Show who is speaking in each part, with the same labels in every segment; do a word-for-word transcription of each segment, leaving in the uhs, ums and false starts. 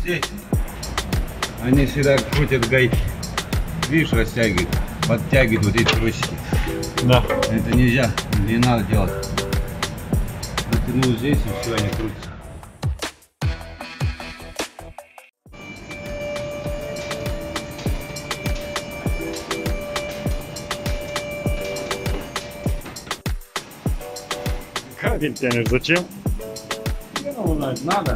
Speaker 1: здесь они всегда крутят гайки. Видишь, растягивают, подтягивают вот эти тросики.
Speaker 2: Да.
Speaker 1: Это нельзя, не надо делать. Натянул здесь и все, они крутятся.
Speaker 2: Кабель тянешь, зачем?
Speaker 1: Ну, надо.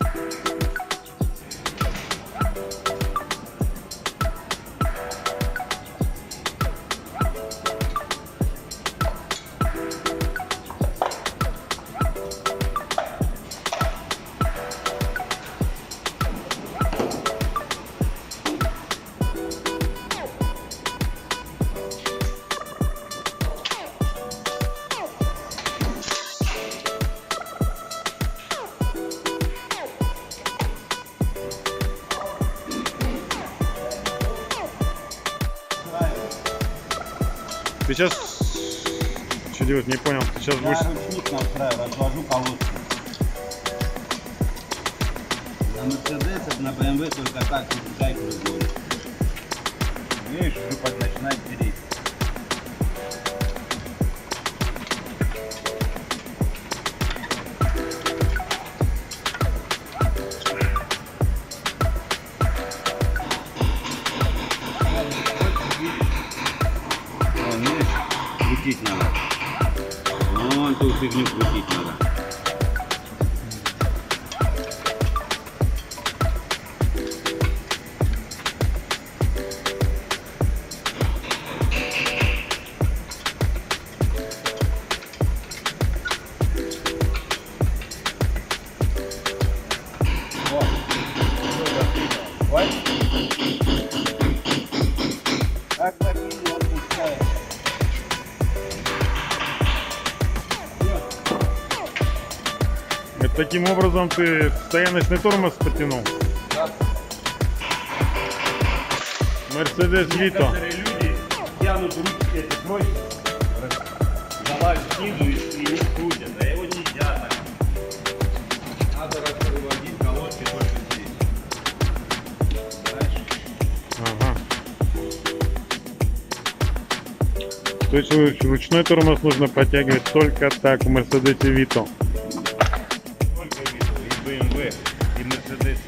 Speaker 2: Ты сейчас что делать? Не понял. Ты сейчас будешь.
Speaker 1: Я ручник настраиваю, развожу колодку. На Мерседесах, на бэ эм вэ только так гайку разводит. Видишь, шипать начинает переть. Крутить надо. Вон ту фигню крутить надо. Как закинул, отпускает.
Speaker 2: Это таким образом ты стояночный тормоз потянул?
Speaker 1: Да.
Speaker 2: Мерседес Вито.
Speaker 1: Некоторые люди тянут ручки эти тросики, залазят снизу и, и их крутят, а его нельзя так. Надо разводить колодки только здесь. Дальше.
Speaker 2: Ага. То есть ручной тормоз нужно подтягивать только так в Мерседесе Вито.
Speaker 1: Только Вито, и бэ эм вэ, и Мерседес.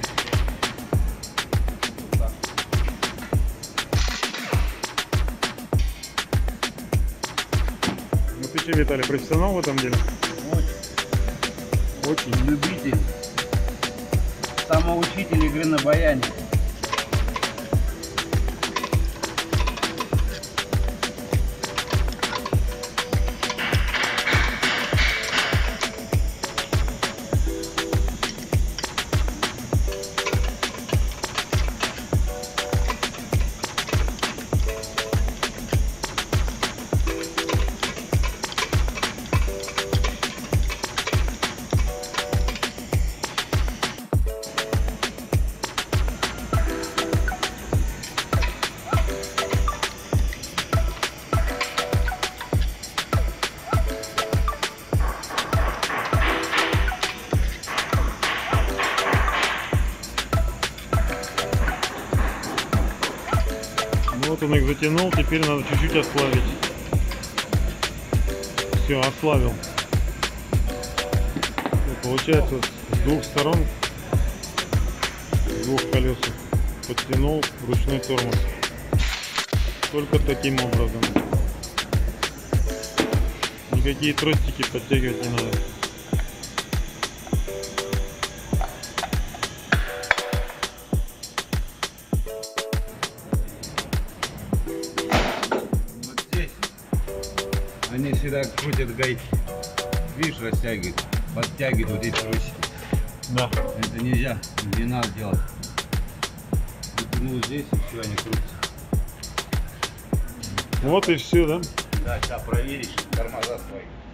Speaker 2: Ну ты че, Виталий, профессионал в этом деле?
Speaker 1: Очень. Очень любитель. Самоучитель игры на баяне.
Speaker 2: Вот он их затянул, теперь надо чуть-чуть ослабить. Все, ослабил. И получается с двух сторон, с двух колес подтянул ручной тормоз. Только таким образом. Никакие тростики подтягивать не надо.
Speaker 1: Они всегда крутят гайки. Видишь, растягивают, подтягивают вот эти тросики.
Speaker 2: Да.
Speaker 1: Это нельзя, не надо делать. Натянул здесь и все, они крутятся.
Speaker 2: Вот и все, да?
Speaker 1: Да, сейчас проверишь тормоза свои.